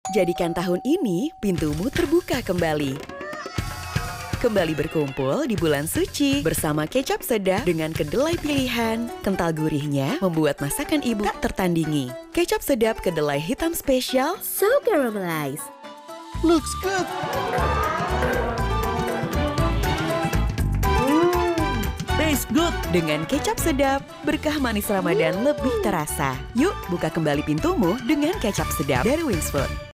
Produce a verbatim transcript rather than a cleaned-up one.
Jadikan tahun ini pintumu terbuka kembali. Kembali berkumpul di bulan suci bersama kecap sedap dengan kedelai pilihan. Kental gurihnya membuat masakan ibu tak tertandingi. Kecap sedap kedelai hitam spesial, So caramelized. Looks good. Taste good. dengan kecap sedap, berkah manis Ramadan lebih terasa. Yuk buka kembali pintumu dengan kecap sedap dari Wings Food.